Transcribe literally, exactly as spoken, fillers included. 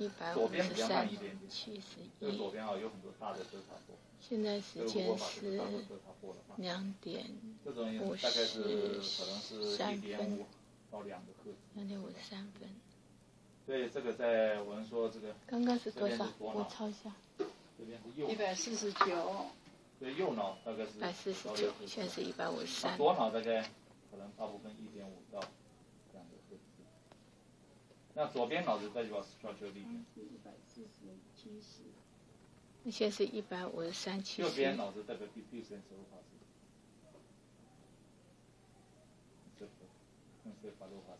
一百左五十三边比较慢一点点， 七十这个左一。 边啊有很多大的德塔波。 现在时间是两点这种五大概是十可能是三一点分， 五到两个赫兹。 两点五十三分。 所以这个在我们说这个。 刚刚是多少？我抄一下。 这边是右。 一百四十九。 对，右脑大概是。 一百四十九，现在是一百五十三。 左脑大概可能大部分一点五到两个赫兹。那左边脑子代表 structure 力点。 一百四十七十。 那现在是一百五十三七十。 右边脑子代表 diffuse and slow pass。这个跟随法洛华。